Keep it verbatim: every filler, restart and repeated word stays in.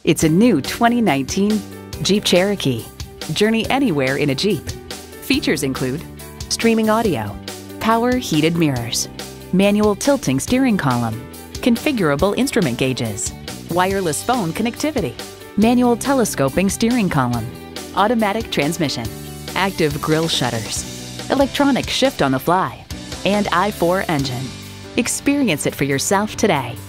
It's a new twenty nineteen Jeep Cherokee. Journey anywhere in a Jeep. Features include streaming audio, power heated mirrors, manual tilting steering column, configurable instrument gauges, wireless phone connectivity, manual telescoping steering column, automatic transmission, active grille shutters, electronic shift on the fly, and I four engine. Experience it for yourself today.